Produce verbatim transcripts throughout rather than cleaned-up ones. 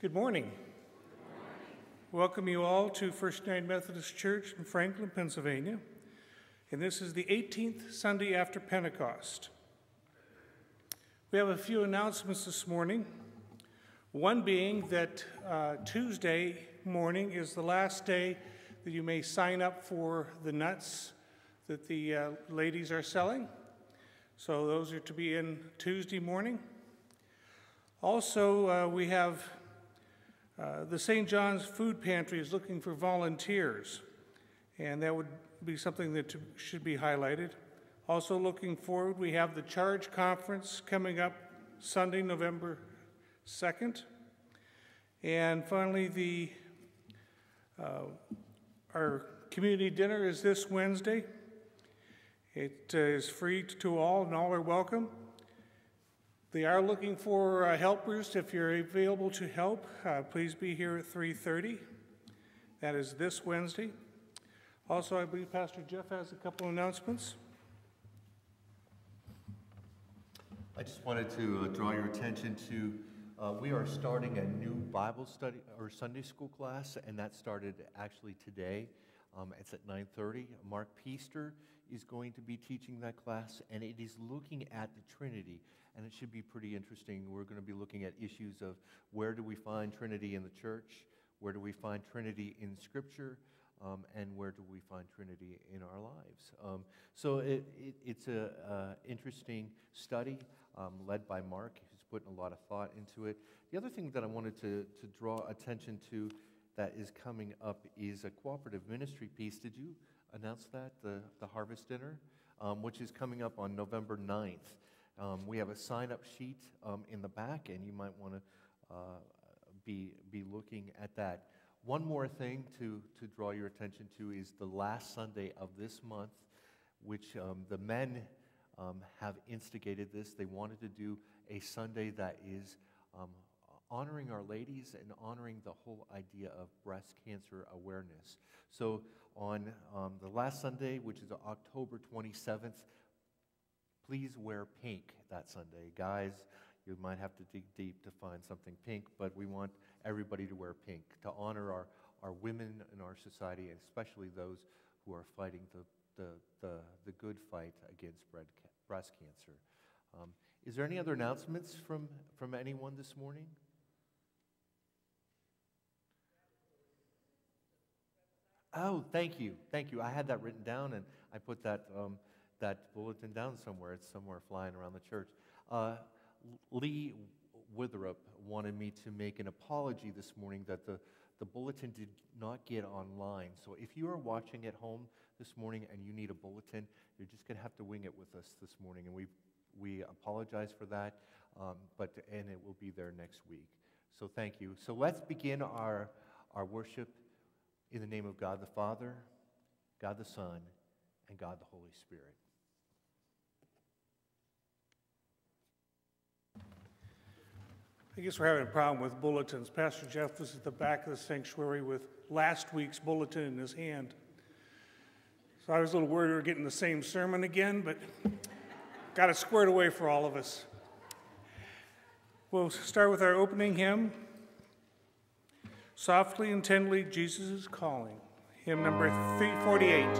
Good morning. Welcome you all to First United Methodist Church in Franklin, Pennsylvania. And this is the eighteenth Sunday after Pentecost. We have a few announcements this morning. One being that uh, Tuesday morning is the last day that you may sign up for the nuts that the uh, ladies are selling. So those are to be in Tuesday morning. Also, uh, we have uh, the Saint John's Food Pantry is looking for volunteers, and that would be something that should be highlighted. Also looking forward, we have the Charge Conference coming up Sunday, November second. And finally, the uh, our community dinner is this Wednesday. It uh, is free to all, and all are welcome. They are looking for uh, helpers. If you're available to help, uh, please be here at three thirty. That is this Wednesday. Also, I believe Pastor Jeff has a couple announcements. I just wanted to uh, draw your attention to, uh, we are starting a new Bible study or Sunday school class, and that started actually today. Um, it's at nine thirty. Mark Peaster is going to be teaching that class, and it is looking at the Trinity, and it should be pretty interesting. We're going to be looking at issues of where do we find Trinity in the church, where do we find Trinity in Scripture, um, and where do we find Trinity in our lives. Um, so it, it, it's an interesting study um, led by Mark, who's putting a lot of thought into it. The other thing that I wanted to, to draw attention to that is coming up is a cooperative ministry piece. Did you announce that, the, the Harvest Dinner, um, which is coming up on November ninth? Um, we have a sign-up sheet um, in the back, and you might want to uh, be, be looking at that. One more thing to, to draw your attention to is the last Sunday of this month, which um, the men um, have instigated this. They wanted to do a Sunday that is um, honoring our ladies and honoring the whole idea of breast cancer awareness. So on um, the last Sunday, which is October twenty-seventh, please wear pink that Sunday. Guys, you might have to dig deep to find something pink, but we want everybody to wear pink to honor our, our women in our society, and especially those who are fighting the, the, the, the good fight against breast cancer. Um, is there any other announcements from, from anyone this morning? Oh, thank you, thank you. I had that written down, and I put that um, that bulletin down somewhere. It's somewhere flying around the church. Uh, Lee Witherup wanted me to make an apology this morning that the, the bulletin did not get online. So if you are watching at home this morning and you need a bulletin, you're just going to have to wing it with us this morning, and we we apologize for that, um, but and it will be there next week. So thank you. So let's begin our, our worship in the name of God the Father, God the Son, and God the Holy Spirit. I guess we're having a problem with bulletins. Pastor Jeff was at the back of the sanctuary with last week's bulletin in his hand. So I was a little worried we were getting the same sermon again, but got it squared away for all of us. We'll start with our opening hymn, Softly and Tenderly, Jesus is Calling, hymn number three forty-eight.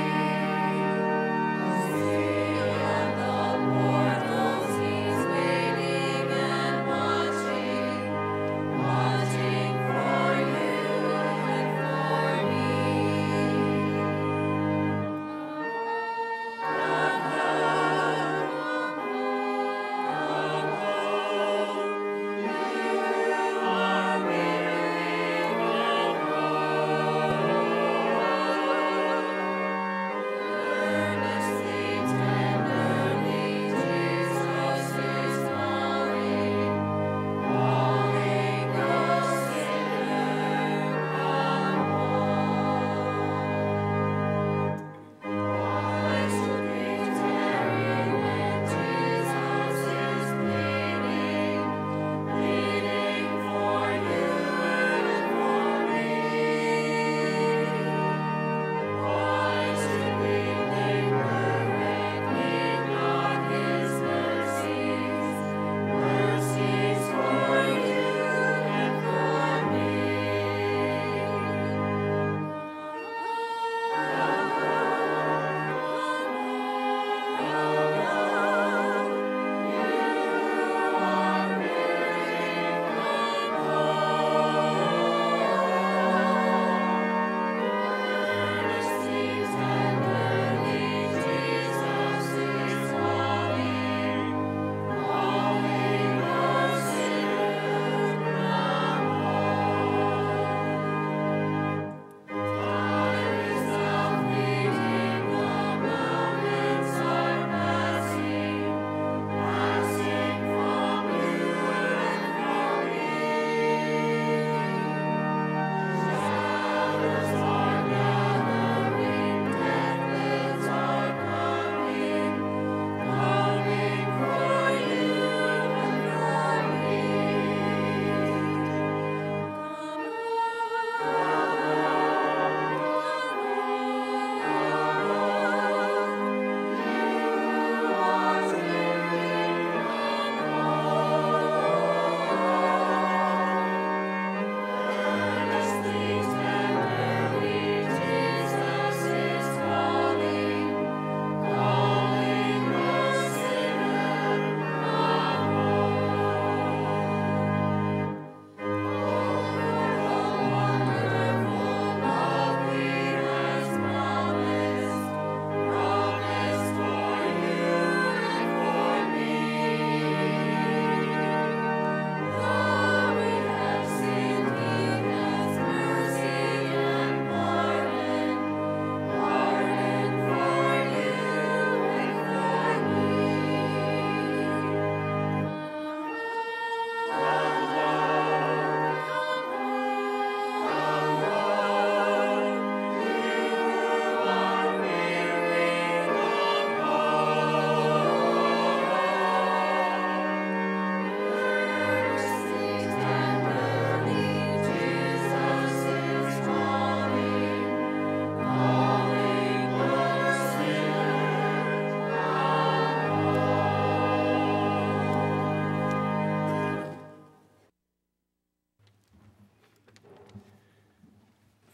He's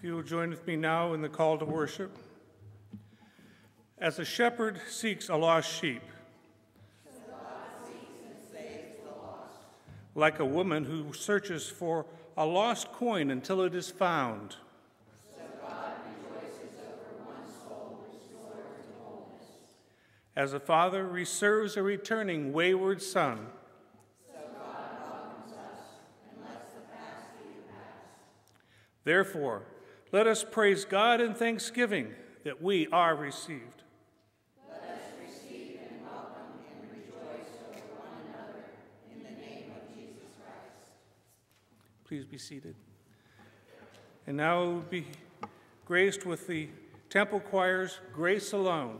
If you will join with me now in the call to worship. As a shepherd seeks a lost sheep, so God seeks and saves the lost. Like a woman who searches for a lost coin until it is found, So God rejoices over one soul restored to wholeness. as a father reserves a returning wayward son, So God welcomes us and lets the past be the past. therefore, let us praise God in thanksgiving that we are received. Let us receive and welcome and rejoice over one another in the name of Jesus Christ. Please be seated. And now we'll be graced with the Temple Choir's Grace Alone.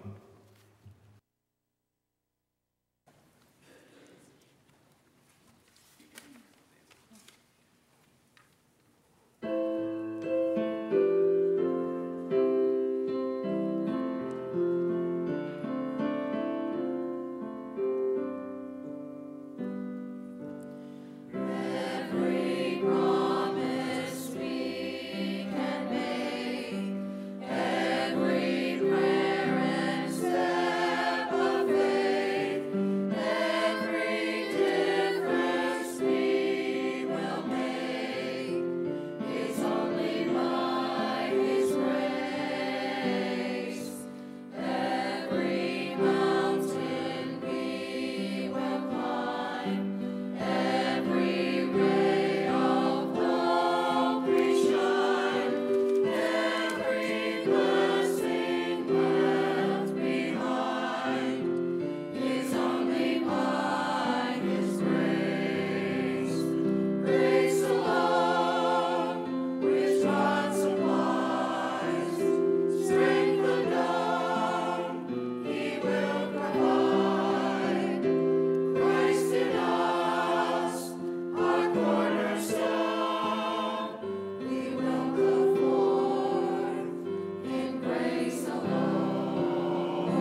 Every promise we can make, every prayer and step of faith, every difference we will make is only by His grace. Every mountain we will climb, every ray of hope we shine, every blessing left behind is only by His grace. Grace alone, which God supplies, strength unknown He will provide. Christ in us, our cornerstone, we will go forth in grace alone.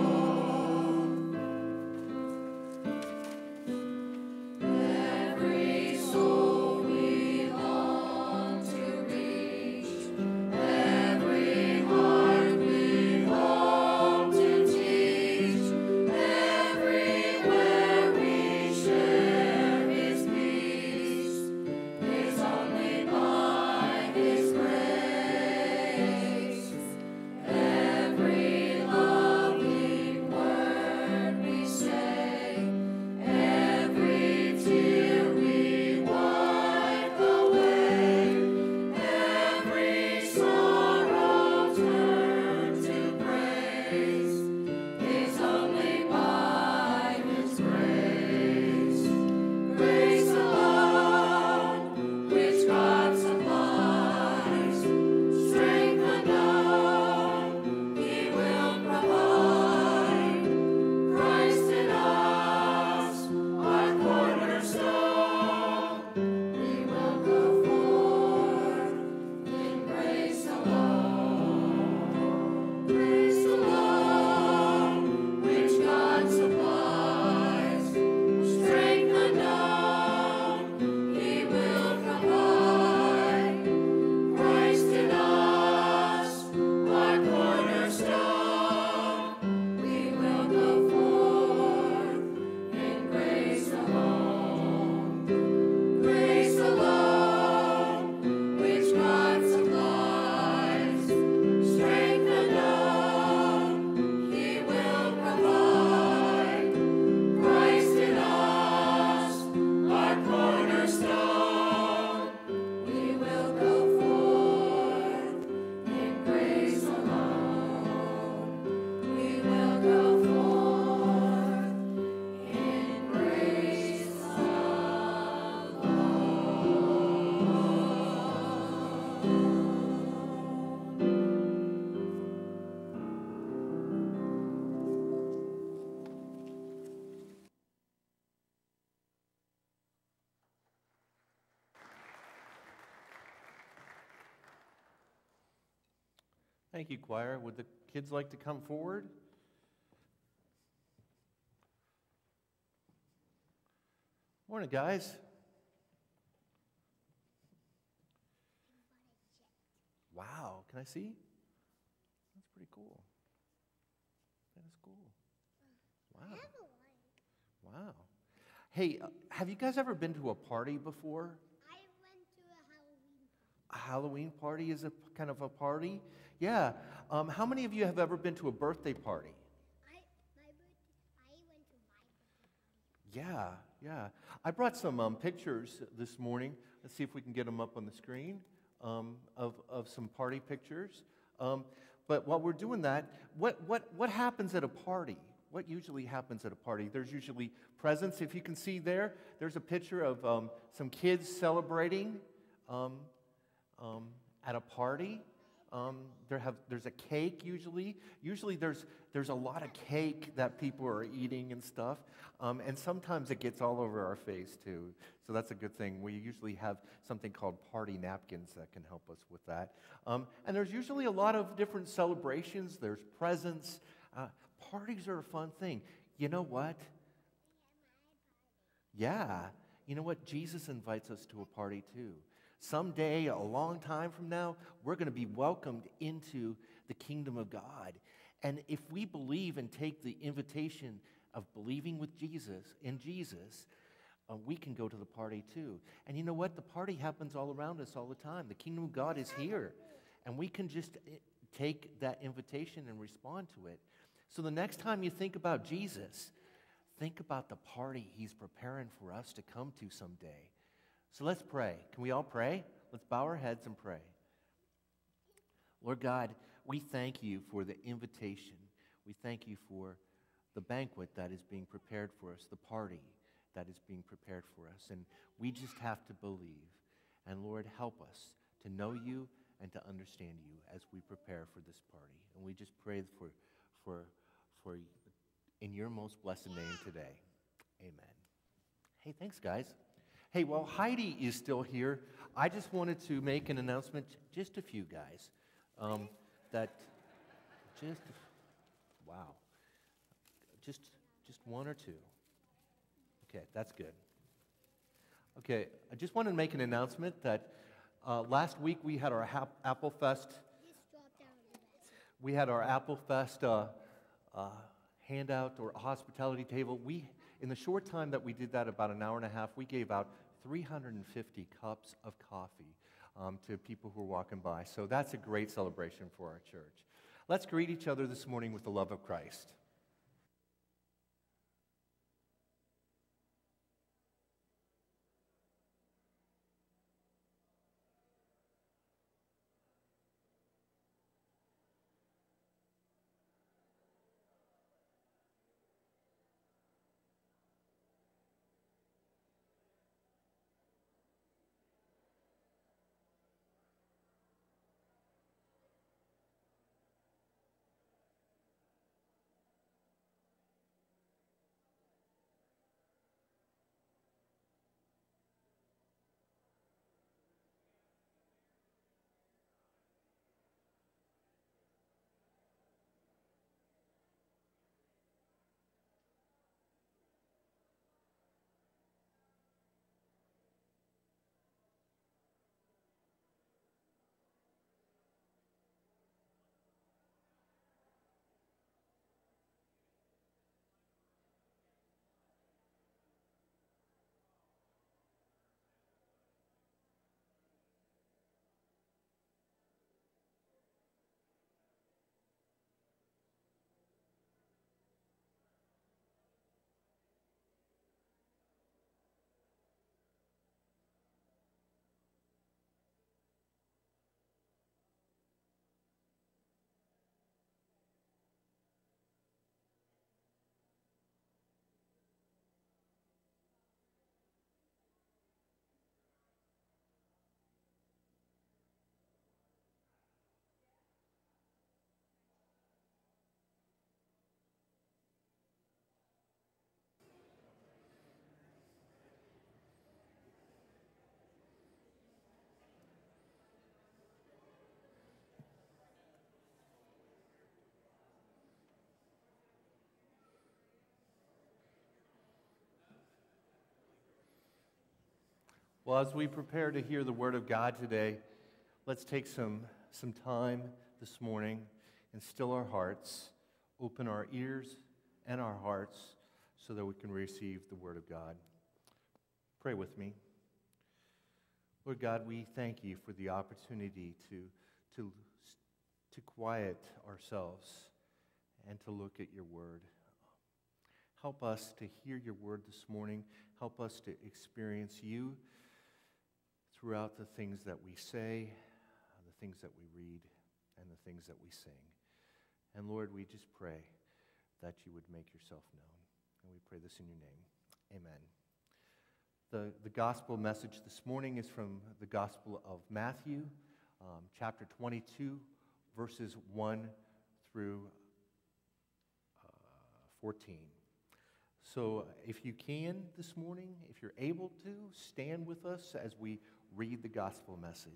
Every soul we long to reach, every heart we hope to teach, everywhere we share His peace is only by His grace. Every loving word we say, every tear we wipe away, every sorrow turn to praise is only by His grace. Grace alone, which God supplies, strength unknown He will provide. Christ in us, our cornerstone, we will go forth in grace alone. Grace alone, which God supplies, strength unknown He will provide. Christ in us, our cornerstone, we will go forth in grace alone. Grace alone, which God supplies, strength unknown He will provide. Christ in us, our cornerstone, we will go forth in grace alone. We will go forth in grace Thank you, choir. Would the kids like to come forward? Morning, guys. Wow, Can I see? That's pretty cool. That is cool. Wow. Wow. Hey, uh, have you guys ever been to a party before? I went to a Halloween A Halloween party is a p- kind of a party? Yeah. Um, how many of you have ever been to a birthday party? I my birthday. I went to my birthday party. Yeah, yeah. I brought some um, pictures this morning. Let's see if we can get them up on the screen um, of, of some party pictures. Um, but while we're doing that, what, what, what happens at a party? What usually happens at a party? There's usually presents. If you can see there, there's a picture of um, some kids celebrating um, um, at a party. Um, there have, there's a cake usually. Usually there's, there's a lot of cake that people are eating and stuff. Um, and sometimes it gets all over our face too. So that's a good thing. We usually have something called party napkins that can help us with that. Um, and there's usually a lot of different celebrations. There's presents. Uh, parties are a fun thing. You know what? Yeah. You know what? Jesus invites us to a party too. Someday, a long time from now, we're going to be welcomed into the kingdom of God. And if we believe and take the invitation of believing with Jesus, in Jesus, uh, we can go to the party too. And you know what? The party happens all around us all the time. The kingdom of God is here. And we can just uh, take that invitation and respond to it. So the next time you think about Jesus, think about the party he's preparing for us to come to someday. So let's pray. Can we all pray? Let's bow our heads and pray. Lord God, we thank you for the invitation. We thank you for the banquet that is being prepared for us, the party that is being prepared for us. And we just have to believe. And Lord, help us to know you and to understand you as we prepare for this party. And we just pray for, for, for in your most blessed name today. Amen. Hey, thanks, guys. Hey, while Heidi is still here, I just wanted to make an announcement, just a few guys, um, that just, wow, just, just one or two. Okay, that's good. Okay, I just wanted to make an announcement that uh, last week we had our Hap- Apple Fest, Just drop down the basket. we had our Apple Fest uh, uh, handout or hospitality table. We, in the short time that we did that, about an hour and a half, we gave out three hundred fifty cups of coffee um, to people who were walking by. So that's a great celebration for our church. Let's greet each other this morning with the love of Christ. Well, as we prepare to hear the word of God today, let's take some some time this morning and still our hearts, open our ears and our hearts so that we can receive the Word of God. Pray with me. Lord God, we thank you for the opportunity to, to, to quiet ourselves and to look at your Word. Help us to hear your Word this morning. Help us to experience you throughout the things that we say, the things that we read, and the things that we sing. And Lord, we just pray that you would make yourself known. And we pray this in your name. Amen. The, the gospel message this morning is from the Gospel of Matthew, um, chapter twenty-two, verses one through uh, fourteen. So if you can this morning, if you're able to, stand with us as we read the gospel message.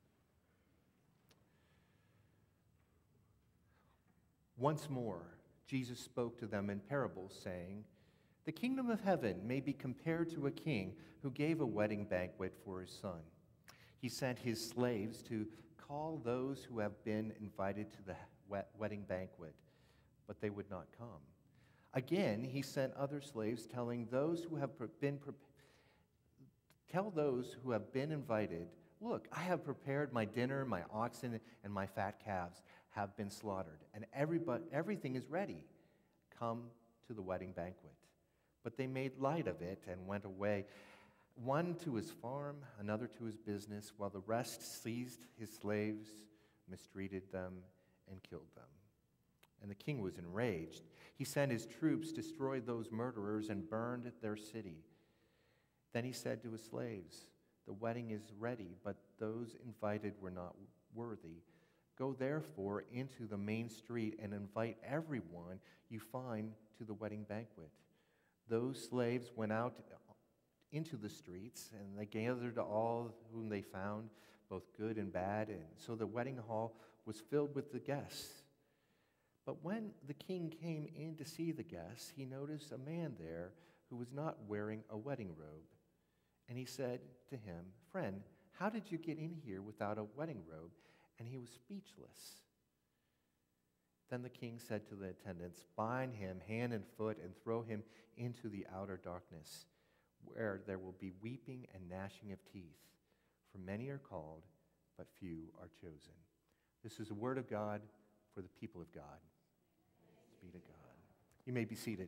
Once more, Jesus spoke to them in parables, saying, "The kingdom of heaven may be compared to a king who gave a wedding banquet for his son. He sent his slaves to call those who have been invited to the wedding banquet, but they would not come. Again, he sent other slaves, telling those who have been pre- tell those who have been invited, 'Look, I have prepared my dinner, my oxen and my fat calves have been slaughtered, and everybody, everything is ready. Come to the wedding banquet.' But they made light of it and went away, one to his farm, another to his business, while the rest seized his slaves, mistreated them, and killed them. And the king was enraged. He sent his troops, destroyed those murderers, and burned their city. Then he said to his slaves, 'The wedding is ready, but those invited were not worthy. Go therefore into the main street and invite everyone you find to the wedding banquet.' Those slaves went out into the streets, and they gathered all whom they found, both good and bad, and so the wedding hall was filled with the guests. But when the king came in to see the guests, he noticed a man there who was not wearing a wedding robe. And he said to him, 'Friend, how did you get in here without a wedding robe?' And he was speechless. Then the king said to the attendants, 'Bind him hand and foot and throw him into the outer darkness, where there will be weeping and gnashing of teeth. For many are called, but few are chosen.'" This is the word of God for the people of God. Be to God. You may be seated.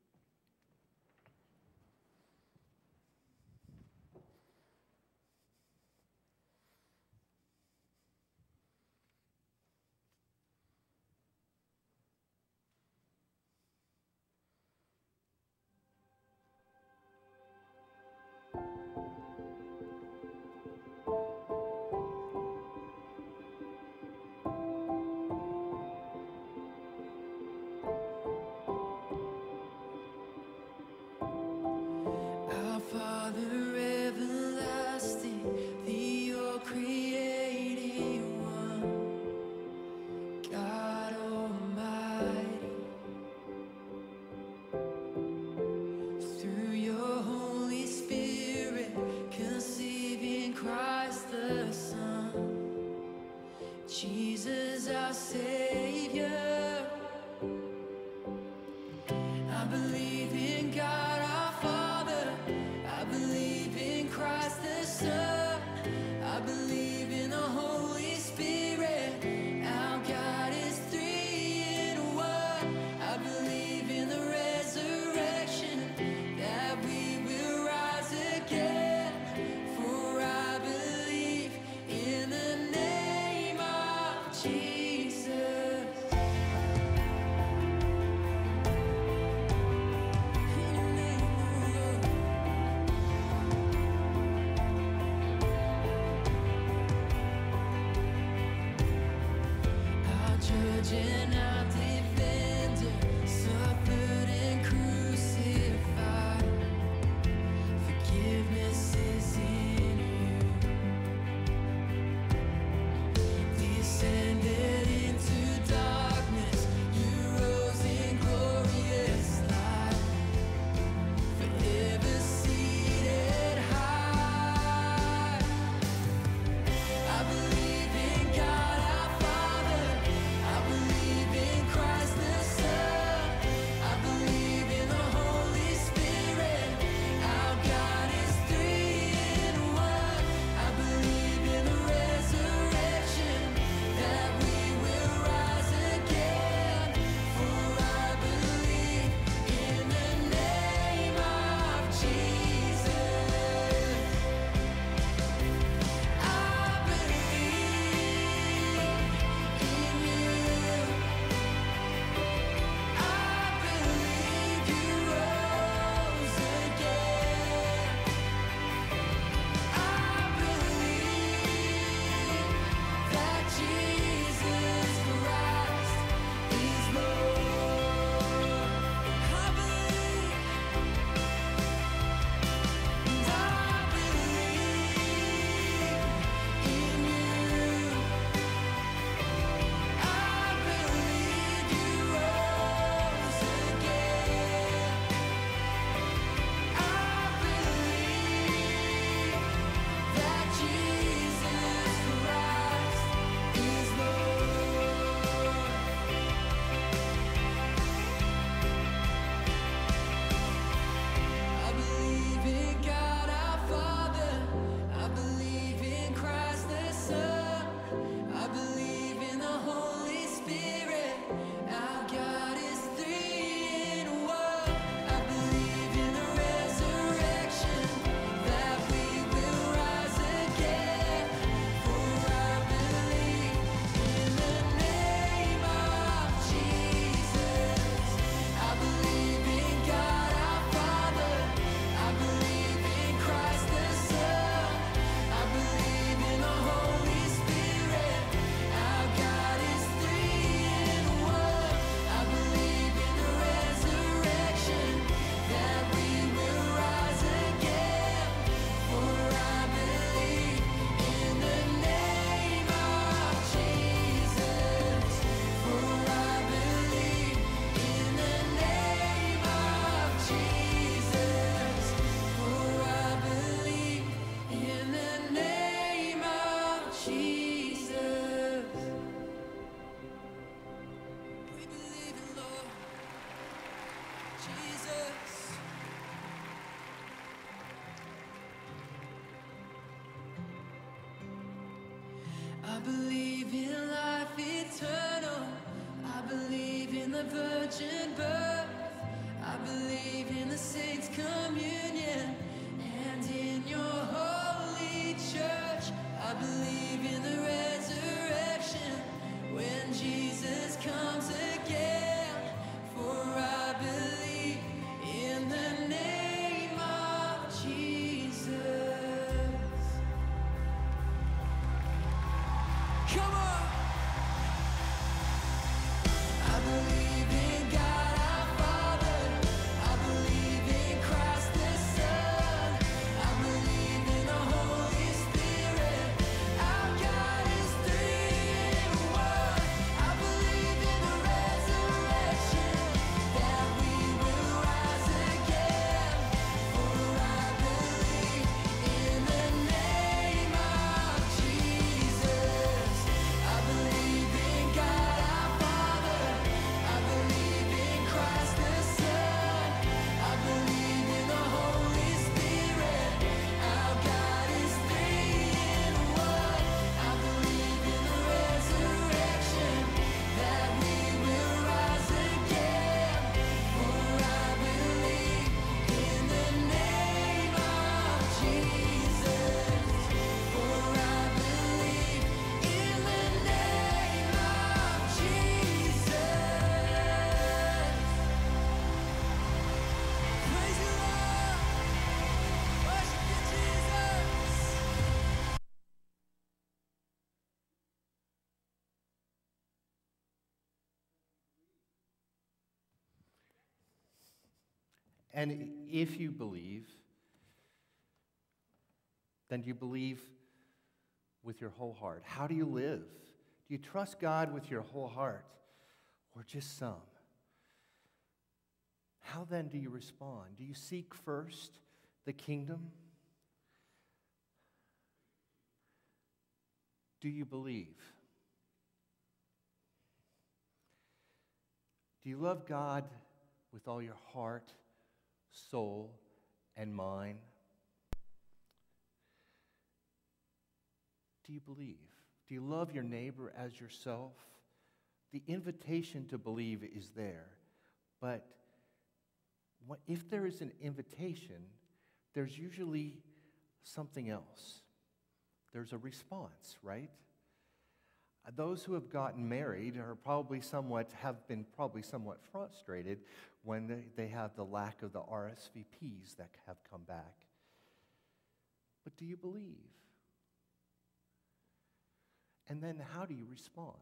Jesus, our Savior. I believe in God, our Father. I believe in Christ the Son. I believe in the Holy Spirit. Our God is three in one. I believe in the resurrection, that we will rise again. For I believe in the name of Jesus. In the name of the Lord. Our judge and our defender suffered and crucified. Forgiveness is in you. Descended into darkness, you rose in glorious light. Forever seated high. I believe in God, virgin birth. I believe in the saints' communion and in your holy church. I believe in the resurrection when Jesus comes again. For I believe in the name of Jesus. Come on! I believe in God our Father. I believe in Christ the Son. I believe in the Holy Spirit. Our God is three in one. I believe in the resurrection, that we will rise again. For I believe in the name of Jesus. I believe in God our Father. I believe in Christ the Son. I believe in the Holy Spirit. Our God is three in one. I believe in the resurrection, that we will rise again. For I believe in the name of Jesus. For I believe in the name of Jesus. Praise you, Lord. Worship you, Jesus. And if you believe, then do you believe with your whole heart? How do you live? Do you trust God with your whole heart or just some? How then do you respond? Do you seek first the kingdom? Do you believe? Do you love God with all your heart, soul, and mind? Do you believe? Do you love your neighbor as yourself? The invitation to believe is there, but what- if there is an invitation, there's usually something else. There's a response, right? Uh, Those who have gotten married are probably somewhat, have been probably somewhat frustrated when they, they have the lack of the R S V Ps that have come back. But do you believe? And then how do you respond?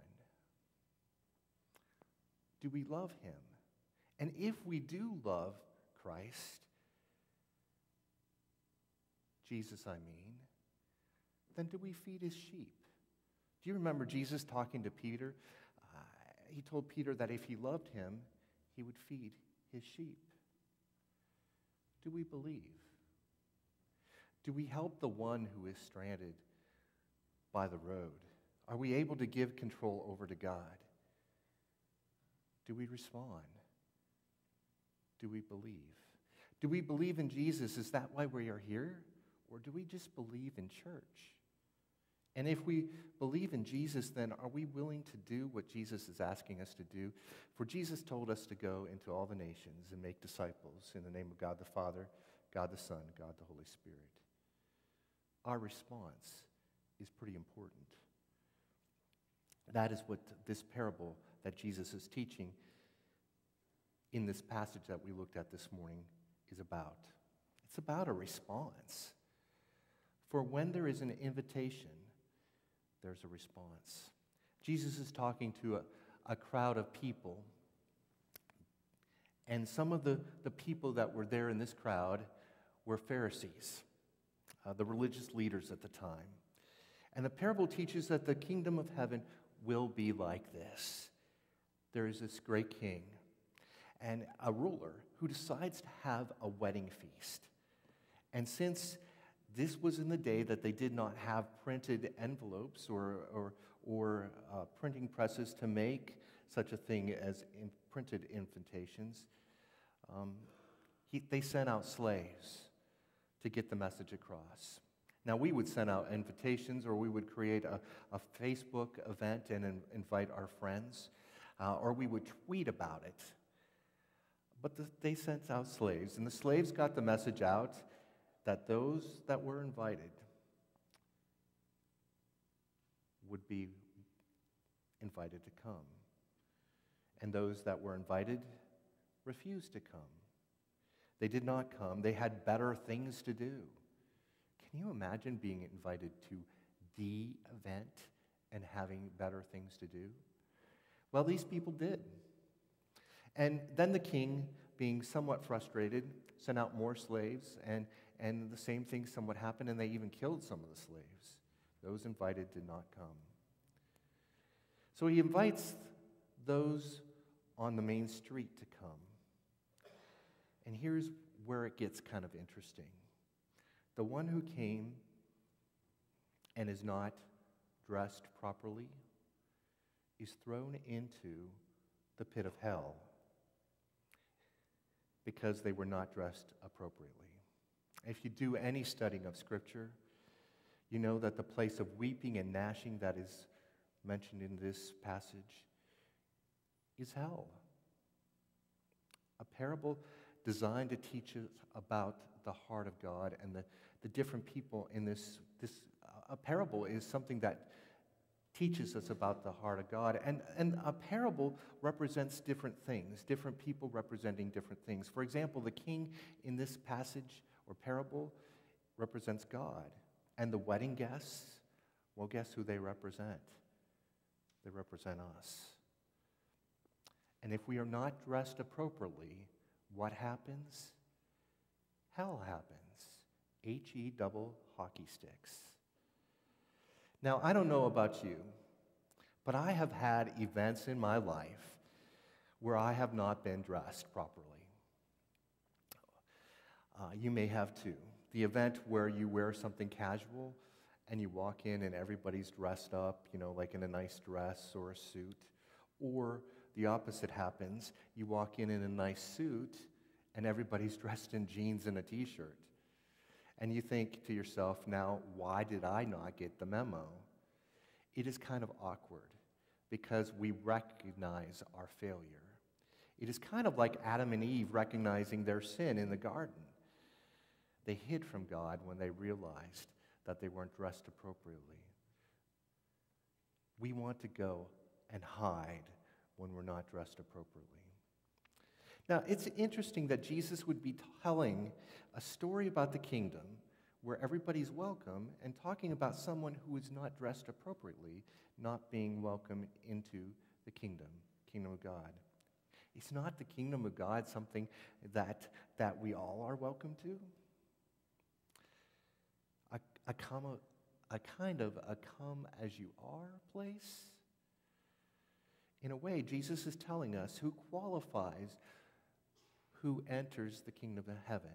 Do we love him? And if we do love Christ, Jesus I mean, then do we feed his sheep? Do you remember Jesus talking to Peter? Uh, he told Peter that if he loved him, he would feed his sheep. Do we believe? Do we help the one who is stranded by the road? Are we able to give control over to God? Do we respond? Do we believe? Do we believe in Jesus? Is that why we are here? Or do we just believe in church? And if we believe in Jesus, then are we willing to do what Jesus is asking us to do? For Jesus told us to go into all the nations and make disciples in the name of God the Father, God the Son, God the Holy Spirit. Our response is pretty important. That is what this parable that Jesus is teaching in this passage that we looked at this morning is about. It's about a response. For when there is an invitation, there's a response. Jesus is talking to a, a crowd of people, and some of the, the people that were there in this crowd were Pharisees, uh, the religious leaders at the time. And the parable teaches that the kingdom of heaven will be like this. There is this great king and a ruler who decides to have a wedding feast. And since this was in the day that they did not have printed envelopes or, or, or uh, printing presses to make such a thing as in printed invitations, um, he, they sent out slaves to get the message across. Now, we would send out invitations, or we would create a, a Facebook event and in, invite our friends, uh, or we would tweet about it. But the, they sent out slaves, and the slaves got the message out that those that were invited would be invited to come. And those that were invited refused to come. They did not come. They had better things to do. Can you imagine being invited to the event and having better things to do? Well, these people did. And then the king, being somewhat frustrated, sent out more slaves, and, and the same thing somewhat happened, and they even killed some of the slaves. Those invited did not come. So he invites those on the main street to come. And here's where it gets kind of interesting. The one who came and is not dressed properly is thrown into the pit of hell because they were not dressed appropriately. If you do any studying of Scripture, you know that the place of weeping and gnashing that is mentioned in this passage is hell. A parable designed to teach us about the heart of God and the, the different people in this. This uh, a parable is something that teaches us about the heart of God. And, and a parable represents different things, different people representing different things. For example, the king in this passage or parable represents God. And the wedding guests, well, guess who they represent? They represent us. And if we are not dressed appropriately, what happens? Hell happens. H E double hockey sticks. Now, I don't know about you, but I have had events in my life where I have not been dressed properly. Uh, you may have too. The event where you wear something casual and you walk in and everybody's dressed up, you know, like in a nice dress or a suit. Or the opposite happens. You walk in in a nice suit and everybody's dressed in jeans and a t-shirt. And you think to yourself, now, why did I not get the memo? It is kind of awkward because we recognize our failure. It is kind of like Adam and Eve recognizing their sin in the garden. They hid from God when they realized that they weren't dressed appropriately. We want to go and hide when we're not dressed appropriately. Now, it's interesting that Jesus would be telling a story about the kingdom where everybody's welcome and talking about someone who is not dressed appropriately, not being welcome into the kingdom, kingdom of God. Is not the kingdom of God something that, that we all are welcome to? A, a, come, a kind of a come as you are place? In a way, Jesus is telling us who qualifies who enters the kingdom of heaven.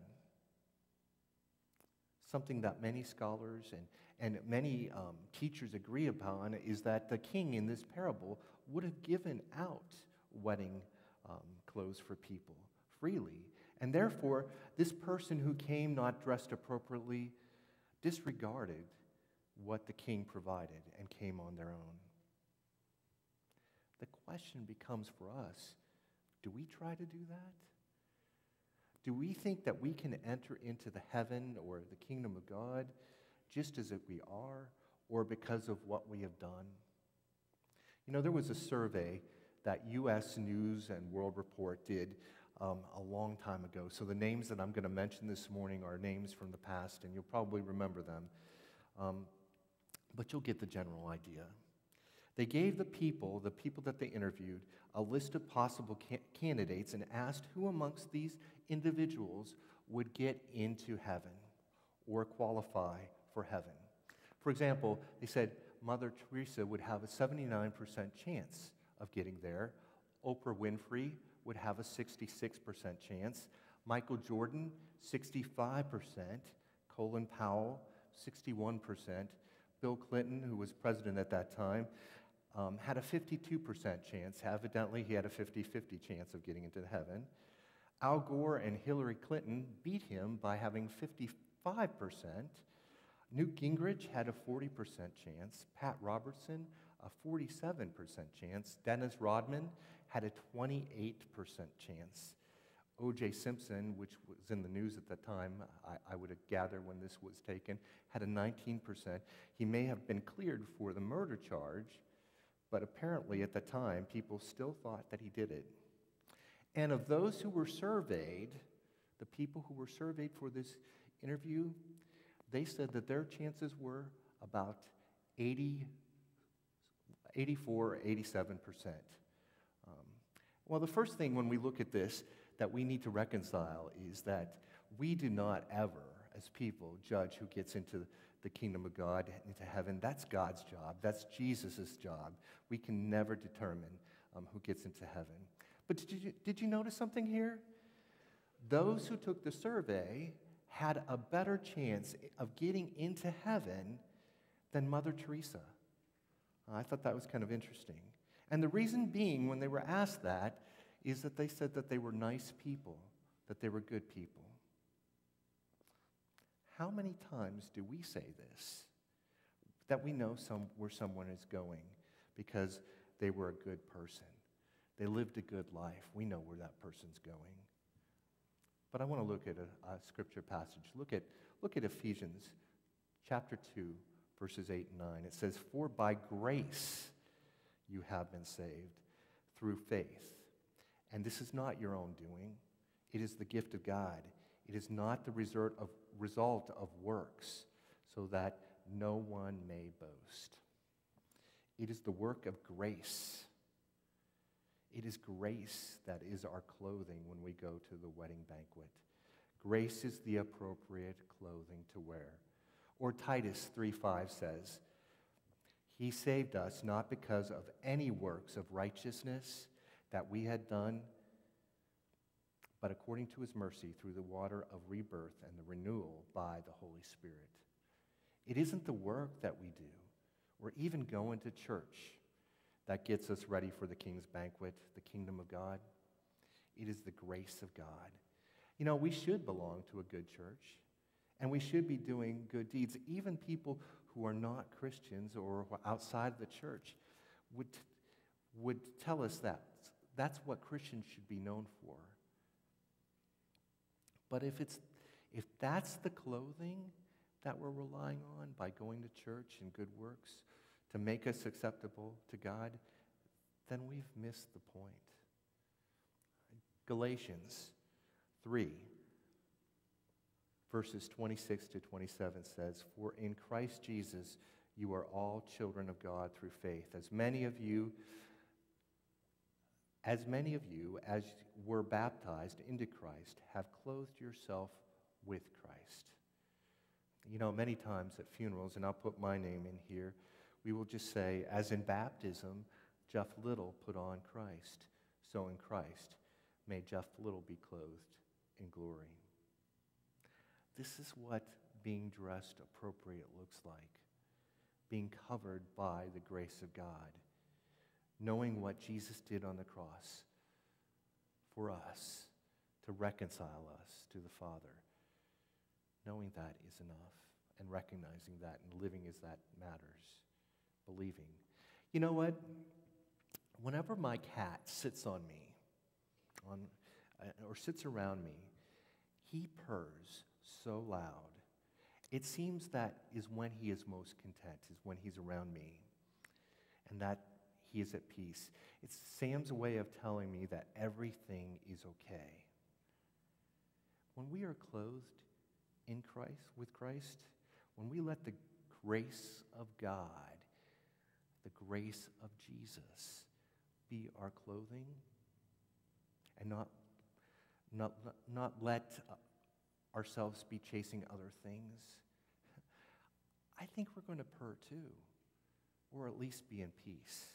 Something that many scholars and, and many um, teachers agree upon is that the king in this parable would have given out wedding um, clothes for people freely. And therefore, this person who came not dressed appropriately disregarded what the king provided and came on their own. The question becomes for us, do we try to do that? Do we think that we can enter into the heaven or the kingdom of God just as we are, or because of what we have done? You know, there was a survey that U S News and World Report did um, a long time ago. So the names that I'm going to mention this morning are names from the past, and you'll probably remember them. Um, but you'll get the general idea. They gave the people, the people that they interviewed, a list of possible ca- candidates and asked who amongst these individuals would get into heaven or qualify for heaven. For example, they said Mother Teresa would have a seventy-nine percent chance of getting there. Oprah Winfrey would have a sixty-six percent chance. Michael Jordan, sixty-five percent. Colin Powell, sixty-one percent. Bill Clinton, who was president at that time, um, had a fifty-two percent chance. Evidently, he had a fifty-fifty chance of getting into heaven. Al Gore and Hillary Clinton beat him by having fifty-five percent. Newt Gingrich had a forty percent chance. Pat Robertson, a forty-seven percent chance. Dennis Rodman had a twenty-eight percent chance. O J Simpson, which was in the news at the time, I, I would gather when this was taken, had a nineteen percent. He may have been cleared for the murder charge, but apparently at the time, people still thought that he did it. And of those who were surveyed, the people who were surveyed for this interview, they said that their chances were about eighty, eighty-four, eighty-seven percent. Um, well, the first thing when we look at this that we need to reconcile is that we do not ever, as people, judge who gets into the kingdom of God, into heaven. That's God's job. That's Jesus' job. We can never determine um, who gets into heaven. But did you, did you notice something here? Those who took the survey had a better chance of getting into heaven than Mother Teresa. I thought that was kind of interesting. And the reason being, when they were asked that, is that they said that they were nice people, that they were good people. How many times do we say this? That we know some, where someone is going because they were a good person. They lived a good life. We know where that person's going. But I want to look at a, a scripture passage. Look at, look at Ephesians chapter two, verses eight and nine. It says, "For by grace you have been saved through faith. And this is not your own doing. It is the gift of God. It is not the result of, result of works, so that no one may boast." It is the work of grace. It is grace that is our clothing when we go to the wedding banquet. Grace is the appropriate clothing to wear. Or Titus three five says, "He saved us not because of any works of righteousness that we had done, but according to his mercy through the water of rebirth and the renewal by the Holy Spirit." It isn't the work that we do, or even going to church, that gets us ready for the King's banquet, the kingdom of God. It is the grace of God. You know, we should belong to a good church, and we should be doing good deeds. Even people who are not Christians or outside of the church would, would tell us that. That's what Christians should be known for. But if it's if that's the clothing that we're relying on by going to church and good works to make us acceptable to God, then we've missed the point. Galatians three, verses twenty-six to twenty-seven says, "For in Christ Jesus you are all children of God through faith. As many of you As many of you as were baptized into Christ have clothed yourself with Christ." You know, many times at funerals, and I'll put my name in here, we will just say, as in baptism, Jeff Little put on Christ, so in Christ may Jeff Little be clothed in glory. This is what being dressed appropriate looks like, being covered by the grace of God, knowing what Jesus did on the cross for us to reconcile us to the Father. Knowing that is enough, and recognizing that and living as that matters. Believing. You know what? Whenever my cat sits on me, on or sits around me, he purrs so loud. It seems that is when he is most content, is when he's around me, and that he is at peace. It's Sam's way of telling me that everything is okay. When we are clothed in Christ, with Christ, when we let the grace of God, the grace of Jesus be our clothing, and not, not, not let ourselves be chasing other things, I think we're going to purr too, or at least be in peace.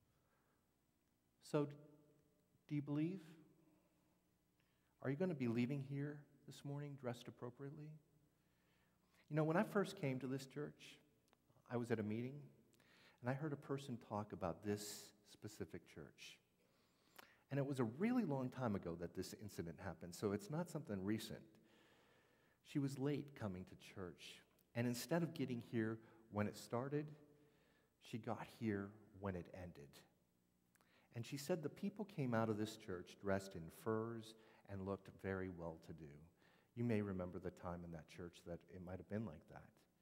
So, do you believe? Are you going to be leaving here this morning dressed appropriately? You know, when I first came to this church, I was at a meeting, and I heard a person talk about this specific church. And it was a really long time ago that this incident happened, so it's not something recent. She was late coming to church, and instead of getting here when it started, she got here when it ended. And she said the people came out of this church dressed in furs and looked very well-to-do. You may remember the time in that church that it might have been like that.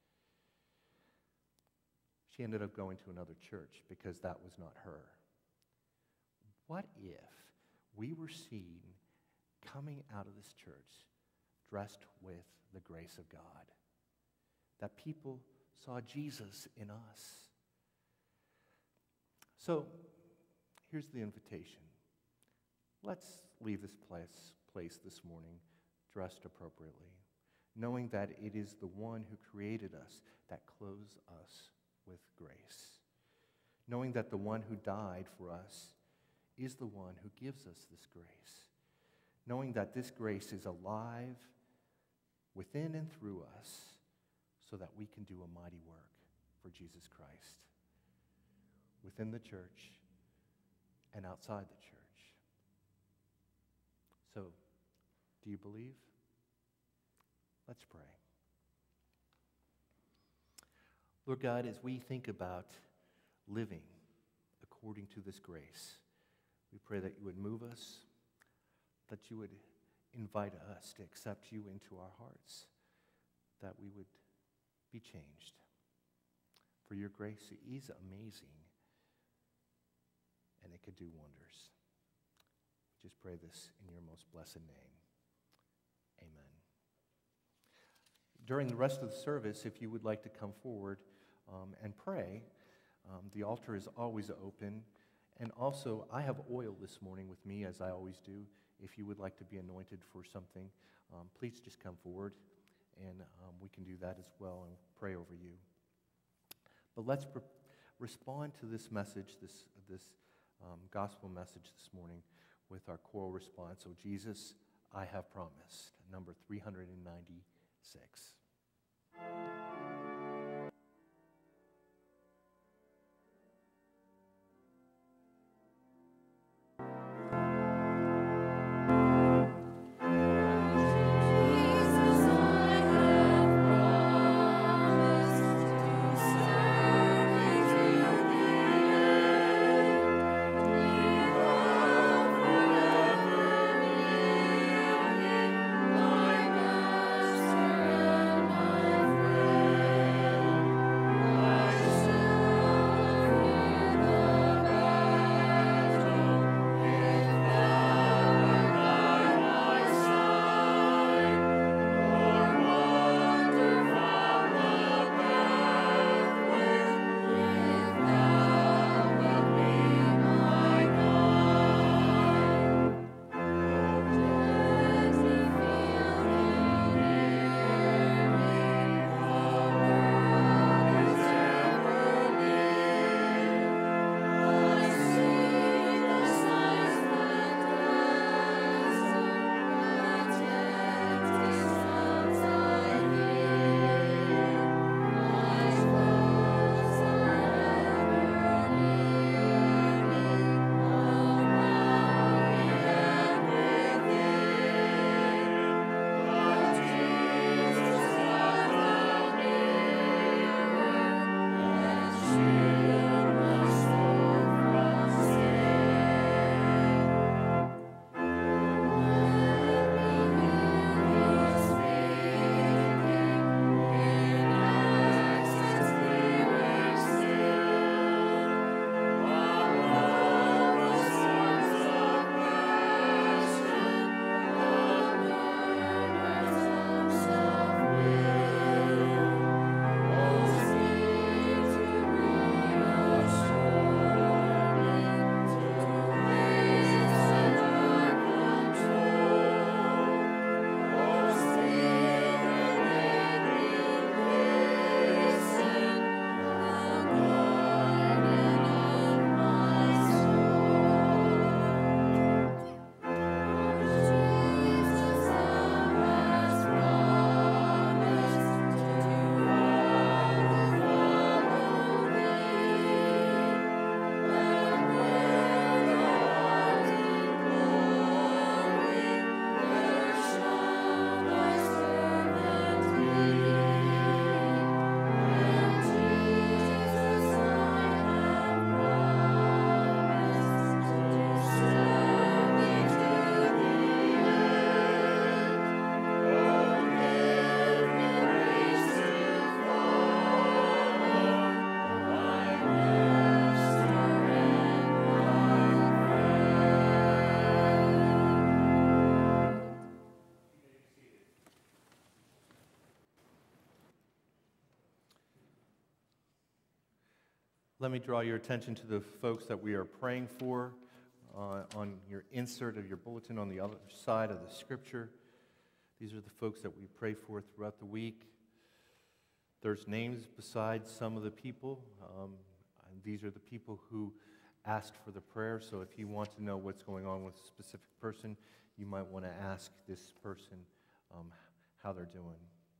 She ended up going to another church because that was not her. What if we were seen coming out of this church dressed with the grace of God? That people saw Jesus in us. So, here's the invitation. Let's leave this place, place this morning dressed appropriately, knowing that it is the one who created us that clothes us with grace, knowing that the one who died for us is the one who gives us this grace, knowing that this grace is alive within and through us so that we can do a mighty work for Jesus Christ within the church and outside the church. So, do you believe? Let's pray. Lord God, as we think about living according to this grace, we pray that you would move us, that you would invite us to accept you into our hearts, that we would be changed. For your grace is amazing, and it could do wonders. We just pray this in your most blessed name. Amen. During the rest of the service, if you would like to come forward um, and pray, um, the altar is always open. And also, I have oil this morning with me, as I always do. If you would like to be anointed for something, um, please just come forward, and um, we can do that as well and pray over you. But let's pre- respond to this message, this, this um, gospel message this morning, with our choral response, "Oh Jesus, I have promised," number three hundred ninety-six. My master and my friend. Let me draw your attention to the folks that we are praying for uh, on your insert of your bulletin on the other side of the scripture. These are the folks that we pray for throughout the week. There's names beside some of the people. Um, and these are the people who asked for the prayer. So if you want to know what's going on with a specific person, you might want to ask this person um, how they're doing.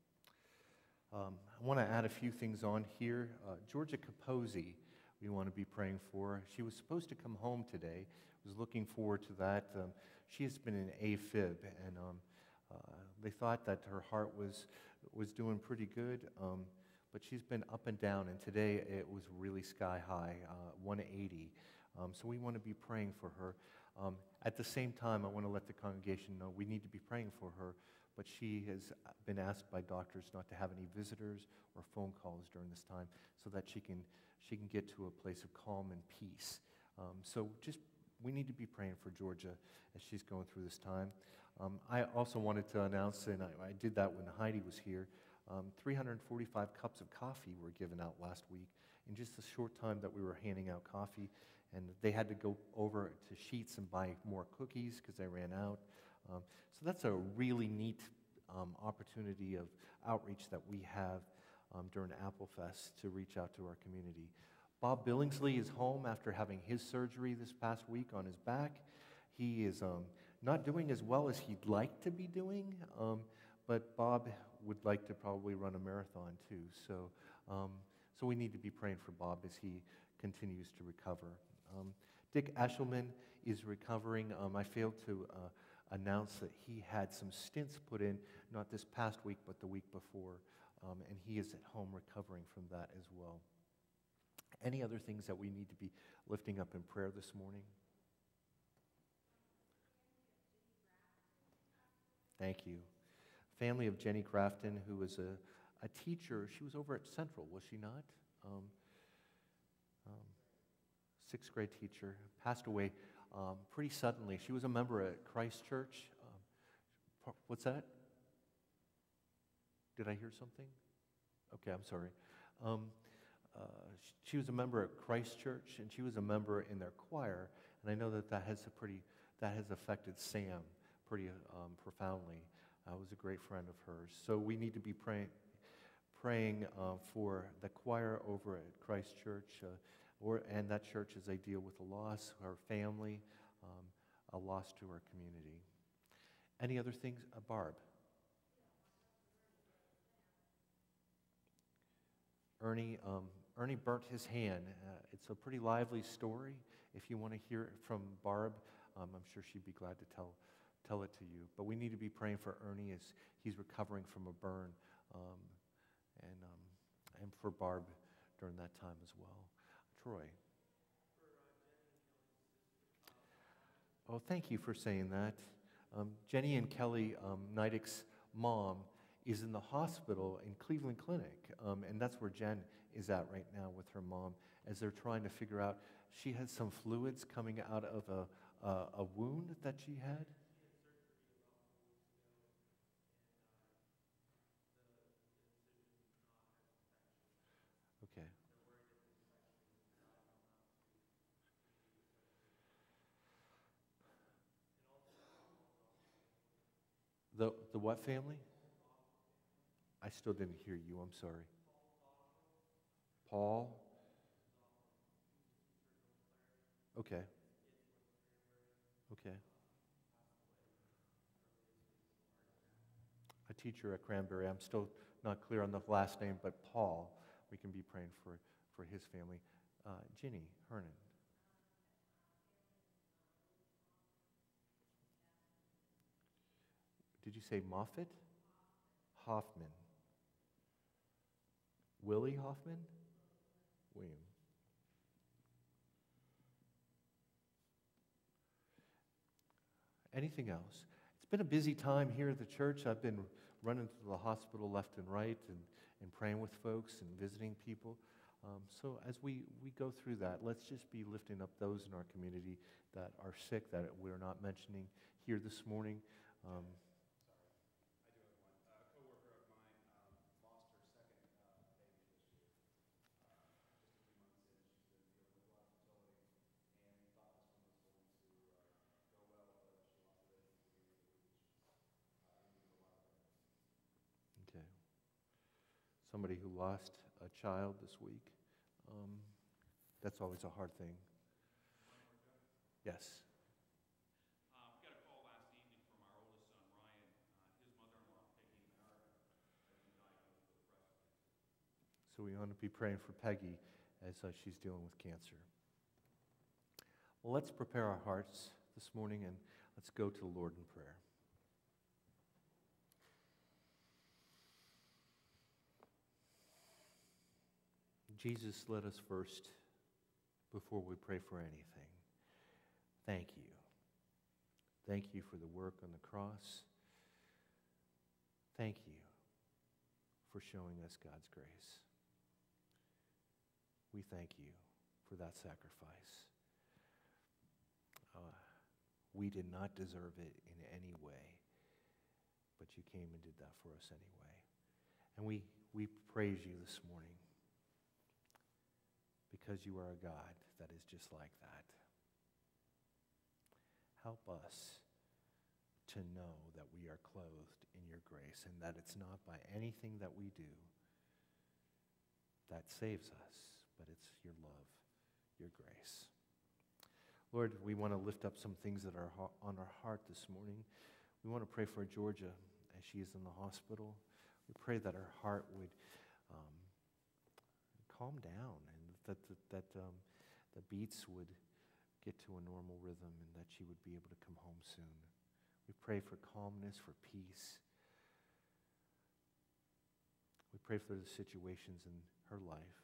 Um, I want to add a few things on here. Uh, Georgia Capozzi, we want to be praying for. She was supposed to come home today. Was looking forward to that. Um, she has been in AFib, and um, uh, they thought that her heart was was doing pretty good, um, but she's been up and down, and today it was really sky high, uh, one eighty. Um, so we want to be praying for her. Um, at the same time, I want to let the congregation know we need to be praying for her, but she has been asked by doctors not to have any visitors or phone calls during this time so that she can she can get to a place of calm and peace. Um, so just we need to be praying for Georgia as she's going through this time. Um, I also wanted to announce, and I, I did that when Heidi was here, um, three hundred forty-five cups of coffee were given out last week in just a short time that we were handing out coffee, and they had to go over to Sheets and buy more cookies because they ran out. Um, so that's a really neat um, opportunity of outreach that we have um, during Applefest to reach out to our community. Bob Billingsley is home after having his surgery this past week on his back. He is um, not doing as well as he'd like to be doing, um, but Bob would like to probably run a marathon too. So, um, so we need to be praying for Bob as he continues to recover. Um, Dick Eshelman is recovering. Um, I failed to uh, announce that he had some stents put in, not this past week, but the week before, um, and he is at home recovering from that as well. Any other things that we need to be lifting up in prayer this morning? Thank you. Family of Jenny Crafton, who was a, a teacher. She was over at Central, was she not? Um, um, sixth grade teacher, passed away um, pretty suddenly. She was a member at Christ Church. Um, what's that? Did I hear something? Okay, I'm sorry. Um, uh, she was a member at Christ Church, and she was a member in their choir. And I know that that has a pretty that has affected Sam pretty um, profoundly. Uh, was a great friend of hers. So we need to be praying, praying uh, for the choir over at Christ Church, uh, or and that church as they deal with the loss, our family, um, a loss to our community. Any other things, uh, Barb? Ernie, um, Ernie burnt his hand. Uh, it's a pretty lively story. If you want to hear it from Barb, um, I'm sure she'd be glad to tell tell it to you. But we need to be praying for Ernie as he's recovering from a burn, um, and um, and for Barb during that time as well. Troy. Oh, thank you for saying that. Um, Jenny and Kelly um, Nidek's mom is in the hospital in Cleveland Clinic, um, and that's where Jen is at right now with her mom as they're trying to figure out. She had some fluids coming out of a, a, a wound that she had. Okay. The, the what family? I still didn't hear you, I'm sorry. Paul? Okay. Okay. A teacher at Cranberry. I'm still not clear on the last name, but Paul, we can be praying for, for his family. Uh, Ginny Hernan. Did you say Moffat? Hoffman. Willie Hoffman? William. Anything else? It's been a busy time here at the church. I've been running to the hospital left and right and, and praying with folks and visiting people. Um, so as we, we go through that, let's just be lifting up those in our community that are sick, that we're not mentioning here this morning. Um, somebody who lost a child this week. Um, that's always a hard thing. Yes. Uh, we got a call last evening from our oldest son, Ryan. Uh, his mother-in-law, Peggy America, has been diagnosed with breast cancer. So we want to be praying for Peggy as uh, she's dealing with cancer. Well, let's prepare our hearts this morning and let's go to the Lord in prayer. Jesus, let us first, before we pray for anything, thank you. Thank you for the work on the cross. Thank you for showing us God's grace. We thank you for that sacrifice. Uh, we did not deserve it in any way, but you came and did that for us anyway. And we, we praise you this morning because you are a God that is just like that. Help us to know that we are clothed in your grace and that it's not by anything that we do that saves us, but it's your love, your grace. Lord, we want to lift up some things that are on our heart this morning. We want to pray for Georgia as she is in the hospital. We pray that her heart would um, calm down and that, that, that um, the beats would get to a normal rhythm and that she would be able to come home soon. We pray for calmness, for peace. We pray for the situations in her life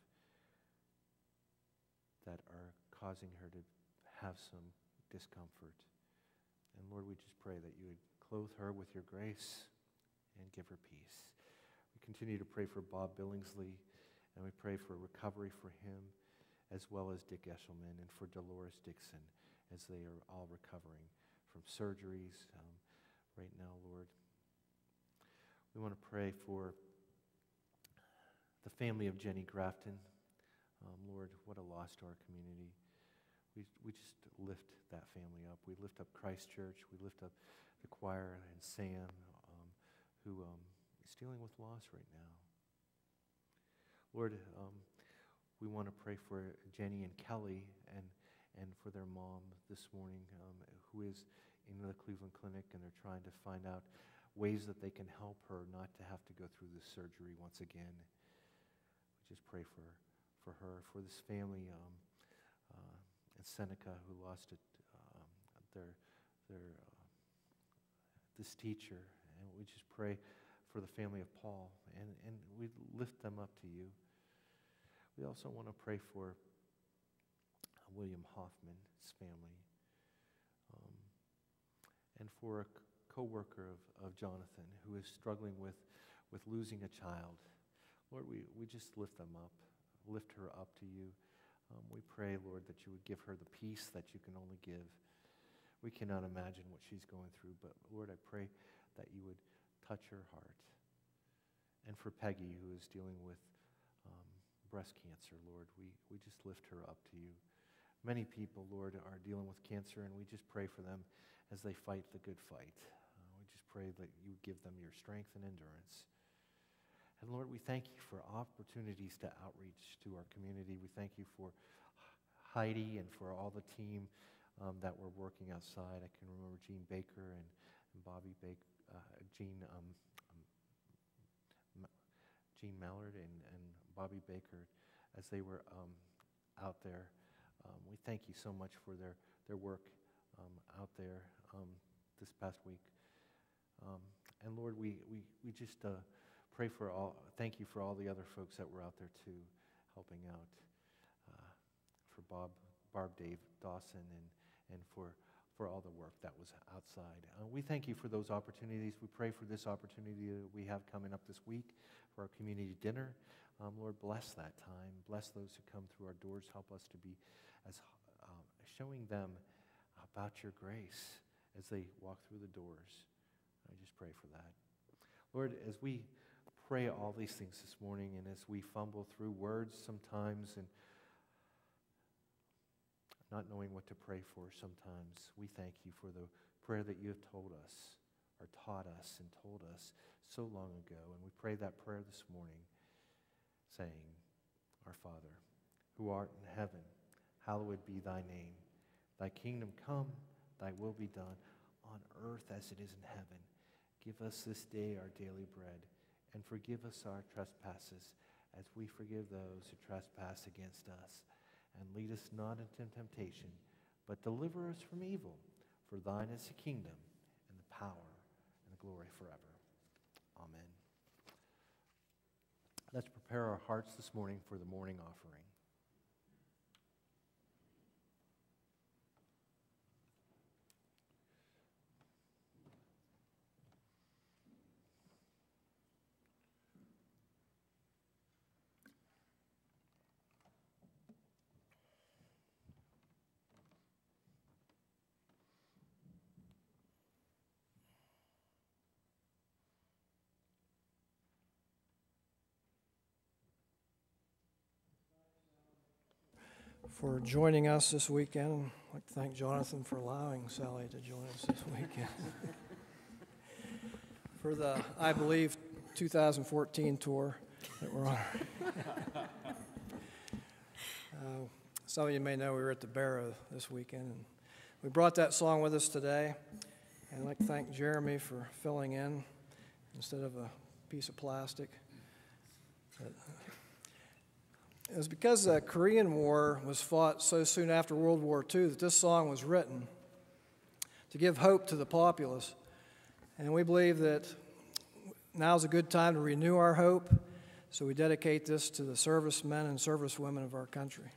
that are causing her to have some discomfort. And Lord, we just pray that you would clothe her with your grace and give her peace. We continue to pray for Bob Billingsley, and we pray for recovery for him, as well as Dick Eshelman and for Dolores Dixon, as they are all recovering from surgeries um, right now, Lord. We want to pray for the family of Jenny Grafton. Um, Lord, what a loss to our community. We, we just lift that family up. We lift up Christ Church. We lift up the choir and Sam, um, who um, is dealing with loss right now. Lord, um, we want to pray for Jenny and Kelly and, and for their mom this morning, um, who is in the Cleveland Clinic, and they're trying to find out ways that they can help her not to have to go through this surgery once again. We just pray for, for her, for this family um, uh, in Seneca who lost it, um, their, their, uh, this teacher. And we just pray for the family of Paul, and, and we lift them up to you. We also want to pray for William Hoffman's family, um, and for a co-worker of, of Jonathan who is struggling with, with losing a child. Lord, we, we just lift them up, lift her up to you. Um, we pray, Lord, that you would give her the peace that you can only give. We cannot imagine what she's going through, but Lord, I pray that you would touch her heart. And for Peggy, who is dealing with um, breast cancer, Lord, we, we just lift her up to you. Many people, Lord, are dealing with cancer, and we just pray for them as they fight the good fight. Uh, we just pray that you give them your strength and endurance. And Lord, we thank you for opportunities to outreach to our community. We thank you for Heidi and for all the team um, that were working outside. I can remember Jean Baker and, and Bobby Baker, uh, Jean, um, um, Jean Mallard and, and Bobby Baker as they were um, out there. Um, we thank you so much for their, their work um, out there um, this past week. Um, and Lord, we, we, we just uh, pray for all, thank you for all the other folks that were out there too, helping out. Uh, for Bob, Barb Dave Dawson and, and for, for all the work that was outside. Uh, we thank you for those opportunities. We pray for this opportunity that we have coming up this week for our community dinner. Um, Lord, bless that time. Bless those who come through our doors. Help us to be as um, showing them about your grace as they walk through the doors. I just pray for that. Lord, as we pray all these things this morning and as we fumble through words sometimes and not knowing what to pray for sometimes, we thank you for the prayer that you have told us or taught us and told us so long ago. And we pray that prayer this morning saying, Our Father, who art in heaven, hallowed be thy name. Thy kingdom come, thy will be done, on earth as it is in heaven. Give us this day our daily bread, and forgive us our trespasses, as we forgive those who trespass against us. And lead us not into temptation, but deliver us from evil. For thine is the kingdom, and the power, and the glory forever. Amen. Let's prepare our hearts this morning for the morning offering. For joining us this weekend. I'd like to thank Jonathan for allowing Sally to join us this weekend. For the, I believe, two thousand fourteen tour that we're on. uh, some of you may know we were at the Barrow this weekend, and we brought that song with us today. And I'd like to thank Jeremy for filling in instead of a piece of plastic. But, It was because the Korean War was fought so soon after World War Two that this song was written to give hope to the populace. And we believe that now's a good time to renew our hope, so we dedicate this to the servicemen and servicewomen of our country.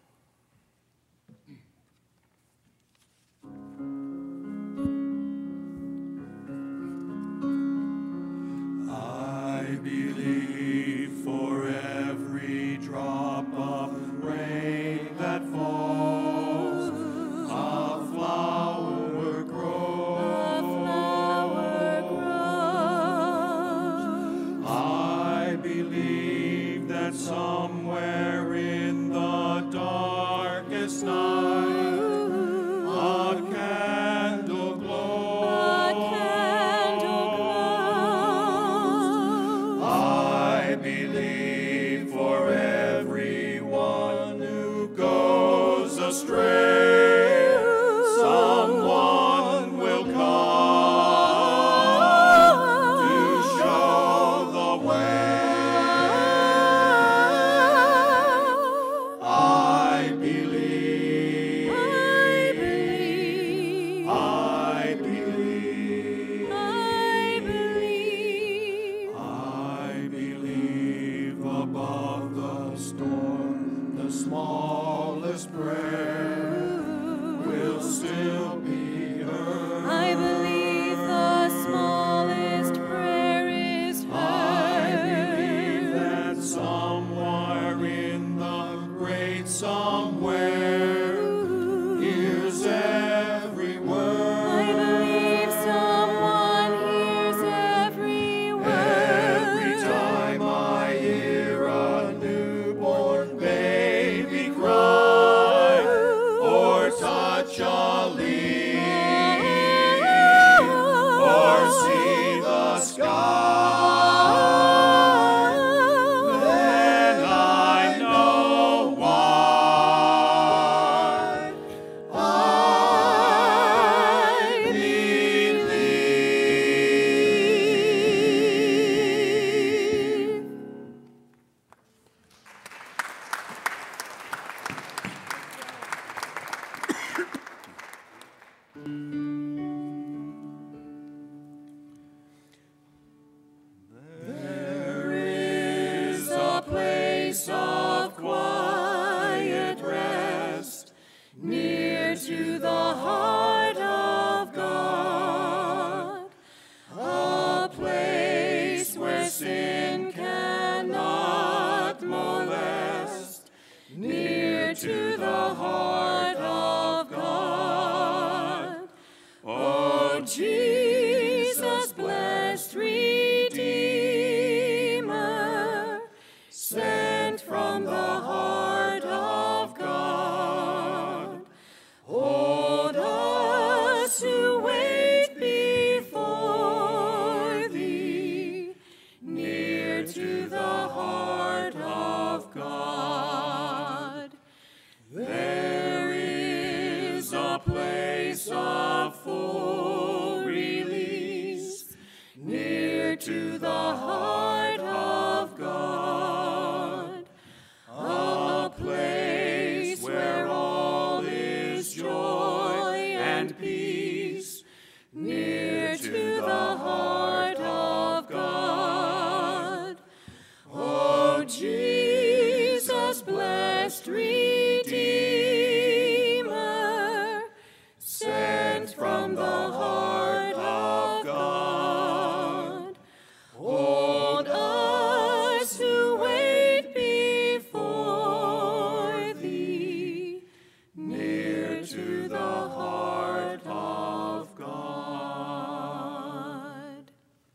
I believe for every drop of rain that falls, a flower grows. A flower grows. I believe that somewhere in the darkest night, a candle glows. A candle glows. I believe for everyone who goes astray, someone will come to show the way. I believe. I believe. I believe. I believe above the storm, the smallest prayer will still be heard. I believe the smallest prayer is heard. I believe that somewhere in the great somewhere hears every word. I believe someone hears every word. Every time I hear a newborn baby cry or touch a leaf or see the sky, then I know why I believe. There is a place of quiet rest near to the heart of God, a place where sin cannot molest, near to the heart of God. Oh, Jesus, blessed Redeemer, sent from the heart of God, hold us who wait before thee, near to the heart of peace, near to the heart of God. O Jesus, blessed Redeemer, sent from the heart of God, hold us who wait before thee, near to the heart of God.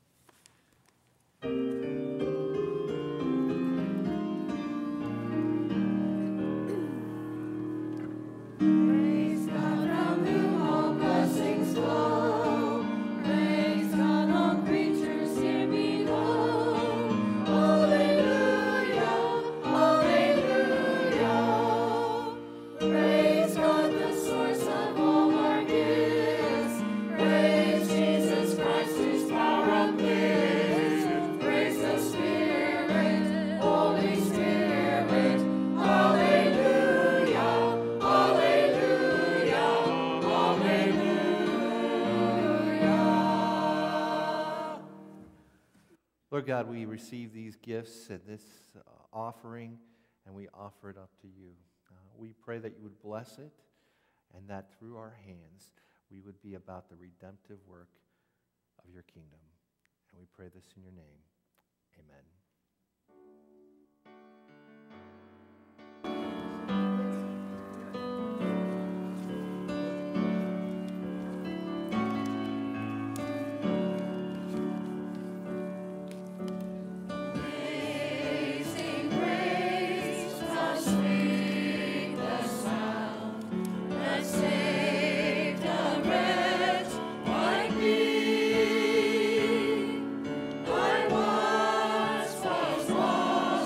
Praise God from whom all blessings flow. Praise God, all creatures here below. Alleluia, alleluia. Praise God, the source of all our gifts. Praise Jesus Christ, whose power uplifts. Praise the Spirit, Holy Spirit. Alleluia, alleluia, alleluia. Lord God, we receive these gifts and this uh, offering, and we offer it up to you. Uh, we pray that you would bless it, and that through our hands we would be about the redemptive work of your kingdom. And we pray this in your name. Amen. Amazing grace, how sweet the sound that saved a wretch like me. I once was lost.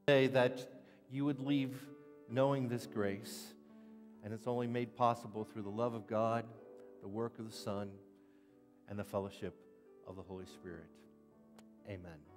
Say that you would leave knowing this grace, and it's only made possible through the love of God, the work of the Son, and the fellowship of the Holy Spirit. Amen.